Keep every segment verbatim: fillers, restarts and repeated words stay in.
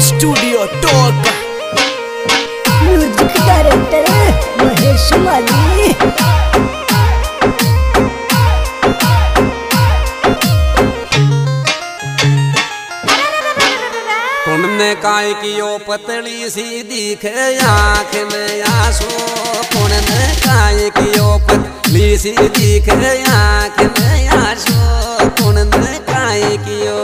Studio talk. Music director Mahesh Mali. कुण काय कियो पतली सी दिखे आँख में आंसू। कुण काय कियो पतली सी दिखे आँख में आंसू। कुण काय कियो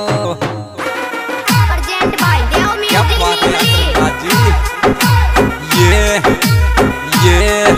क्या बात है जी। ये ये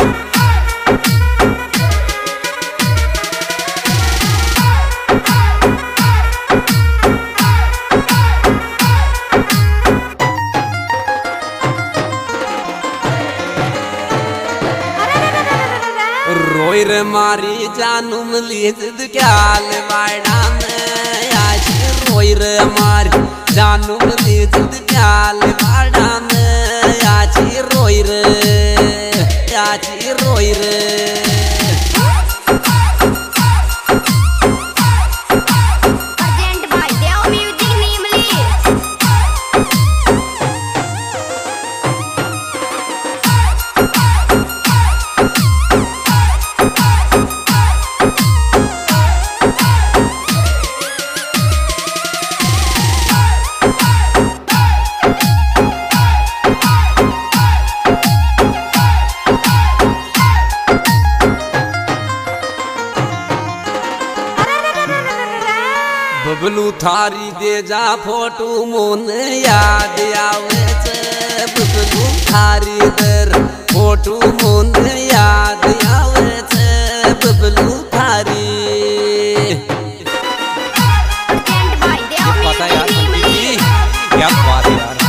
रोई रे मारी जानू मिली जिद ख्याल वाड़ा में आज। रोई रे मारी जानू मिली जिद ख्याल वाड़ा में आज। रोई रे आज रोई रे बबलू थारी दे जा फोटो मोन याद आवे छे। बबलू थारी दर फोटो मोन याद आवे छे। बबलू थारी पता यार जी क्या बात है यार।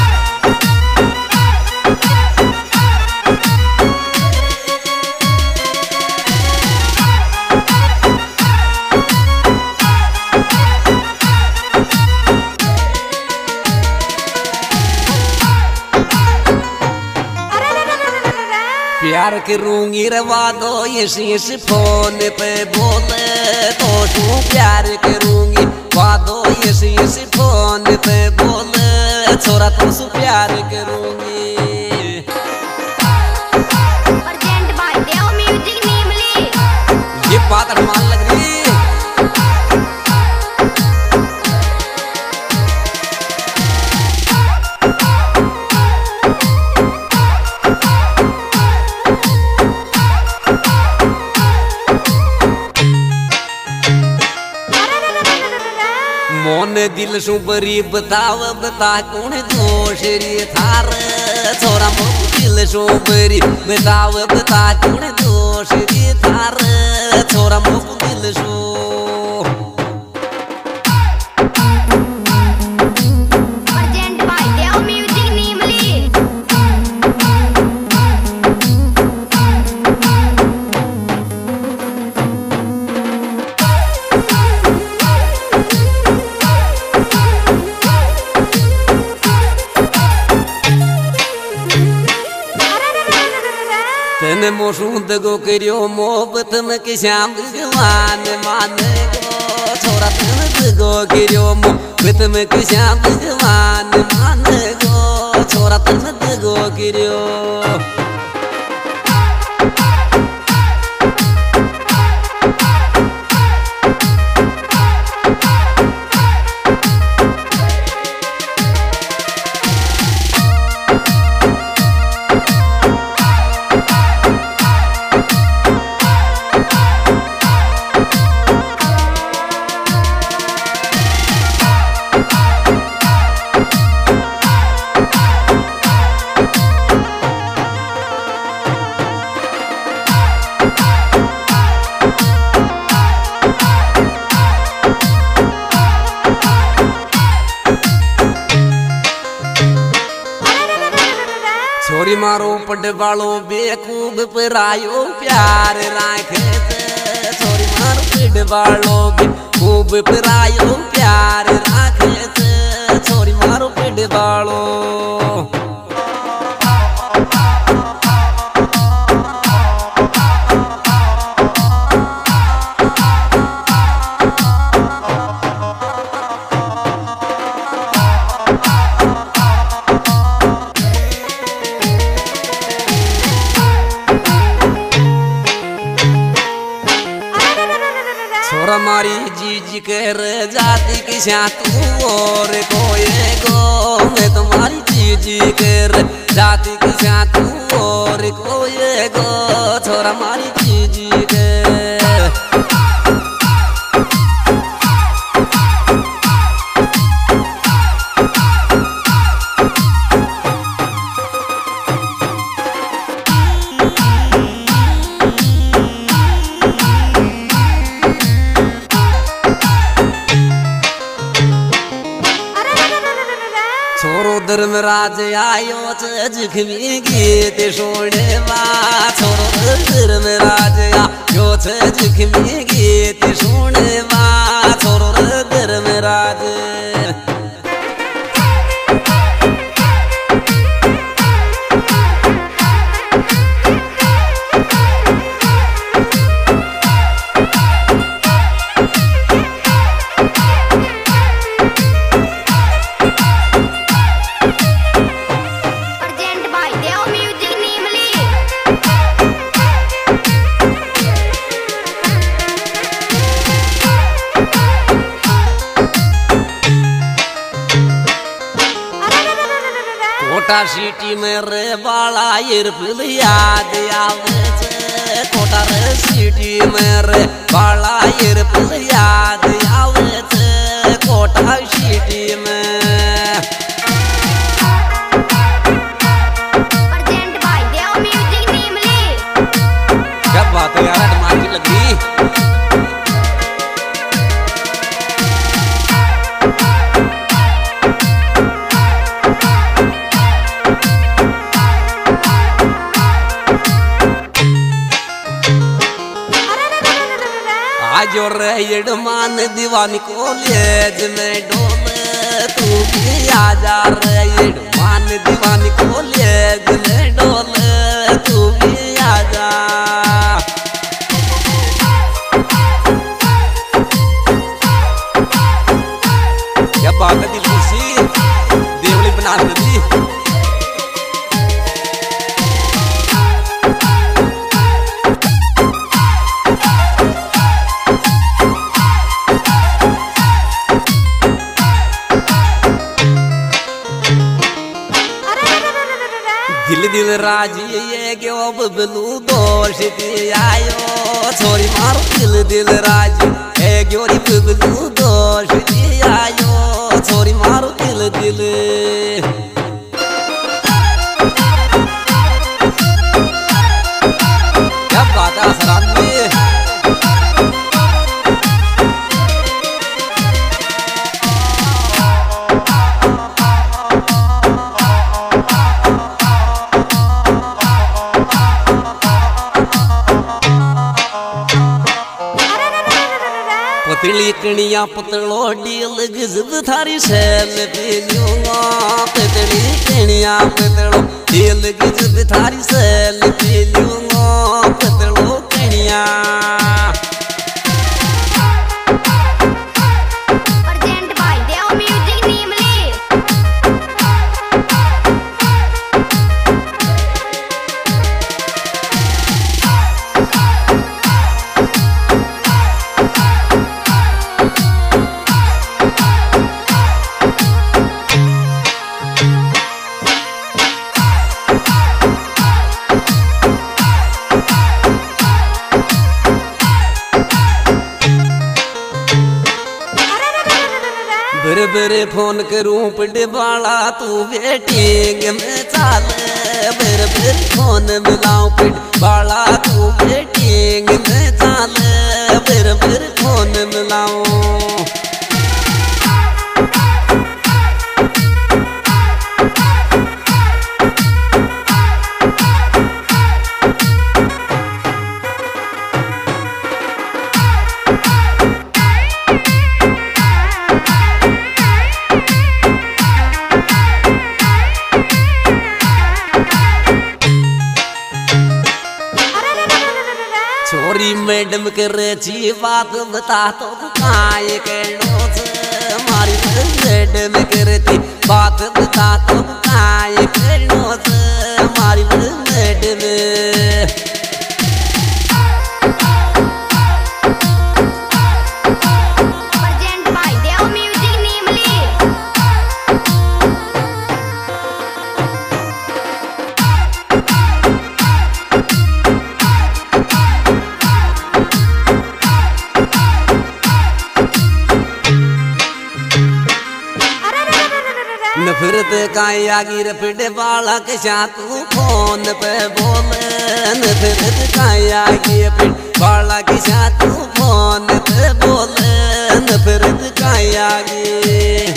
प्यार करूंगी रवा दो ये शीश फोन पे बोले तो तू प्यार करूंगी वादो ये शीश फोन पे बोले छोरा तुझसे प्यार करूंगी। ये बात मान लग रही मोन दिल सु बरी बताव बता कौन दोष रे थार। छोरा मोन दिल सु बरी बताव बता कौन दोष रे थार। छोरा मोन दिल सु तेने मोशूद गो करियो मोहब्बत में कि श्याम भगवान मान गो। छोरा तेने गो करियो मोहब्बत में कि श्याम भगवान मान गो। छोरा तेने गो करियो छोरी मारो पड वालो बेकूब परायो प्यार राखे छे। छोरी मारो पड वालो बेकूब परायो प्यार राखे छे। छोरी मारो पड वालो छोरा मारी जीजी कर जाती किसा तू और कोई गो मैं तुम्हारी जीजी कर जाती किसा तू और कोई गो छोरा मारी जीजी के छोरो धर्मराज आयो जखमी गीत सोने वा छोरो धर्मराज आयो जखमी गीत सोने वा छोरो धर्मराज कोटा सिटी में रे बाला इरफिल याद आवे छे कोटा रे सिटी में रे बाला इरफिल याद आवे छे कोटा सिटी में present by Dev music Neemli. क्या बात है यार मार्की लगी जोर मान दीवानी कॉलेज में डोले तू भी आजा रे मान दीवानी कॉलेज में डोले तू भी आजा क्या बात है दिल खुशी देवली बना दी दिल दिल राजी ये क्यों बबलू दोष आयो छोरी मार दिल दिल राजी है क्यों बबलू दोष आयो छोरी मार दिल दिल क्या बात है सराब में पतली कणिया पतलो डील गजब थारी शैल पीलूंगा पतली कणिया पतलो डील गजब थारी शैल पीलूंगा पतलो कणिया present by Dev music Neemli. बर बर फोन करूं पड़े बाला तू वेटिंग में चाल बर बर फोन मिलाऊं पड़ बाला तू वेटिंग में चाल बर बर फोन मिलाऊं छोरी मैडम करे छी बात बता तो काय कहनो छे मारी मैडम करे थी बात बता तो काय कहनो छे मारी मैडम नफरत का यागिर फिर बाला के साथ फोन पे बोले नफरत का यागिर फिर बाला के साथ फोन पे बोले नफरत का यागिर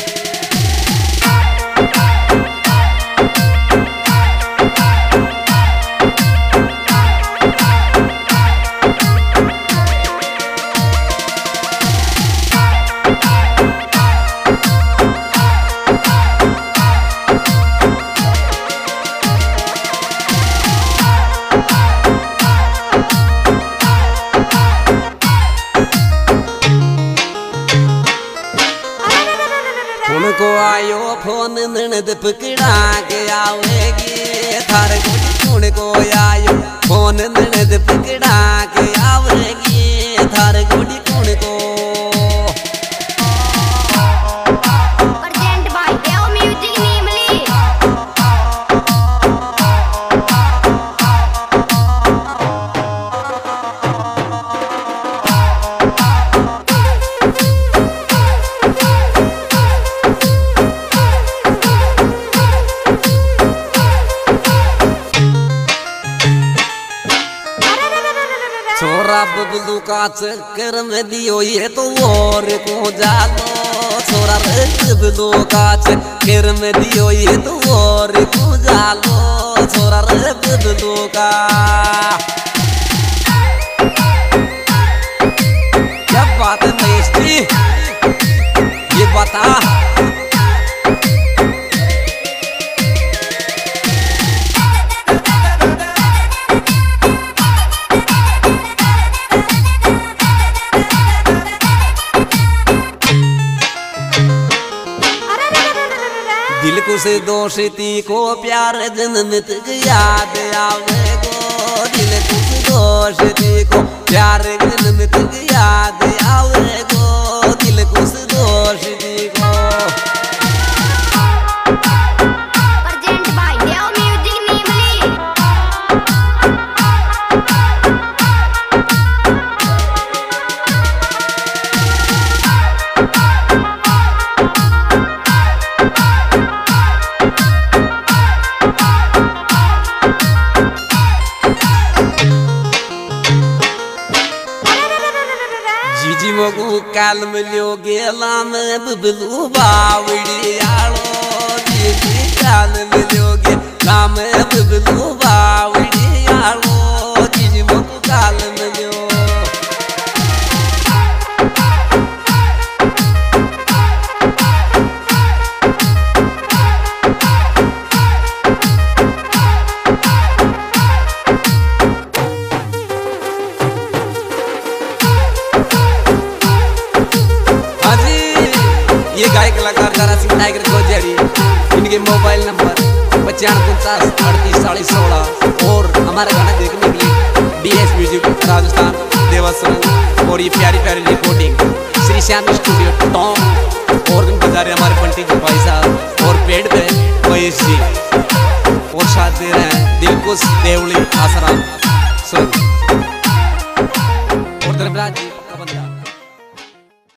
उनको आयो फोन ननद पकड़ा के आवेगी थारे गोटी उनको आयो फोन ननद पकड़ा के आवेगी थारे गोटी उनको Present by Deo Music Namely. छोरा बबलू का चक्कर में दियो ये तो और को जालो छोरा रे बबलू का चक्कर में दियो ये तो और को जालो छोरा रे बबलू का क्या बात है महेश जी ये बता दिल को से दोषती को प्यार जन्मत याद आवेगो दिल को से दोषती को प्यार जन्मत याद आवेगो दिल को से दोषती को Present by Deo Music Namely. जीजी मगू काल मिलो गेला में बबलू बावड़ी आलो जीजी काल मिलो गेला में बबलू बावड़ी आलो जीजी मगू काल मिलो ये गाय कलाकार दारा सिंह टाइगर गोजरी इनके मोबाइल नंबर पचानवे उनचास अड़तीस चालीस सोलह और हमारा गाना देखने के लिए डीएस म्यूजिक राजस्थान देवासन और ये प्यारी प्यारी रिकॉर्डिंग श्री श्याम स्टूडियो टॉम और बजा रहे हमारे पंडित जी भाई साहब और पेड़ पे महेश जी और साथ दे रहे हैं दिलकुश देवली आसाराम सुन